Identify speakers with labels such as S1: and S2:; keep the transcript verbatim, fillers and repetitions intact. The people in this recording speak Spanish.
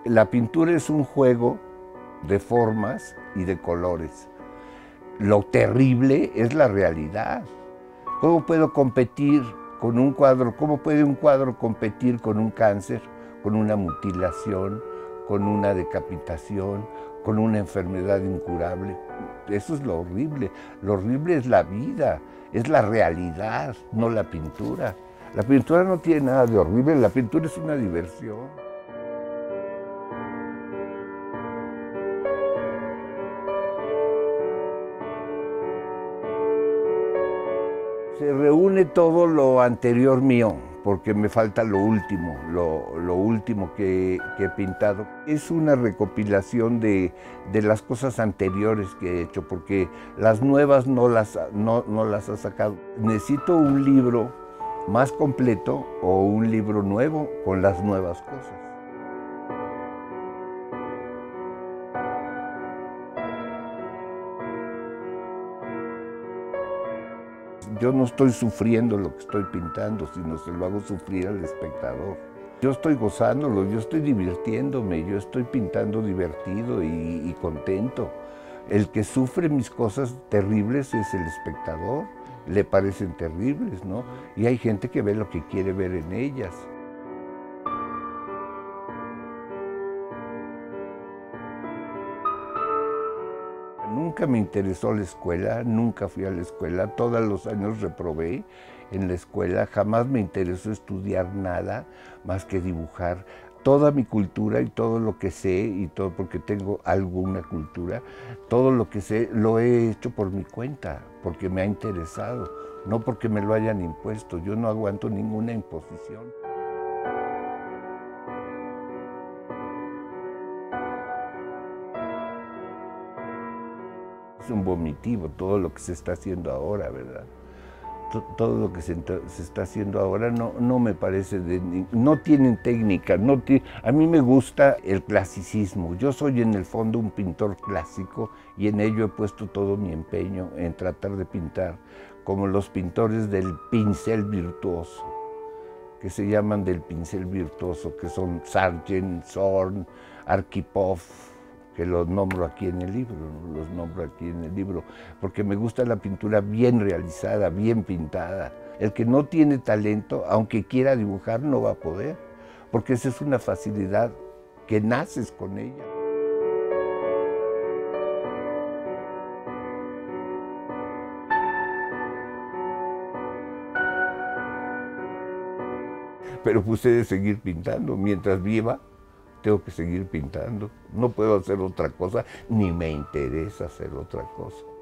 S1: La pintura es un juego de formas y de colores. Lo terrible es la realidad. ¿Cómo puedo competir con un cuadro? ¿Cómo puede un cuadro competir con un cáncer, con una mutilación, con una decapitación, con una enfermedad incurable? Eso es lo horrible. Lo horrible es la vida, es la realidad, no la pintura. La pintura no tiene nada de horrible, la pintura es una diversión. Se reúne todo lo anterior mío, porque me falta lo último, lo, lo último que, que he pintado. Es una recopilación de, de las cosas anteriores que he hecho, porque las nuevas no las, no, no las he sacado. Necesito un libro más completo o un libro nuevo con las nuevas cosas. Yo no estoy sufriendo lo que estoy pintando, sino se lo hago sufrir al espectador. Yo estoy gozándolo, yo estoy divirtiéndome, yo estoy pintando divertido y, y contento. El que sufre mis cosas terribles es el espectador, le parecen terribles, ¿no? Y hay gente que ve lo que quiere ver en ellas. Nunca me interesó la escuela, nunca fui a la escuela, todos los años reprobé en la escuela, jamás me interesó estudiar nada más que dibujar. Toda mi cultura y todo lo que sé, y todo porque tengo alguna cultura, todo lo que sé lo he hecho por mi cuenta, porque me ha interesado, no porque me lo hayan impuesto. Yo no aguanto ninguna imposición. Es un vomitivo todo lo que se está haciendo ahora, ¿verdad? Todo lo que se, se está haciendo ahora no, no me parece, de, no tienen técnica. No tiene, a mí me gusta el clasicismo. Yo soy en el fondo un pintor clásico y en ello he puesto todo mi empeño en tratar de pintar como los pintores del pincel virtuoso, que se llaman del pincel virtuoso, que son Sargent, Zorn, Arkhipov, que los nombro aquí en el libro, los nombro aquí en el libro, porque me gusta la pintura bien realizada, bien pintada. El que no tiene talento, aunque quiera dibujar, no va a poder, porque esa es una facilidad que naces con ella. Pero pues he de seguir pintando mientras viva. Tengo que seguir pintando, no puedo hacer otra cosa, ni me interesa hacer otra cosa.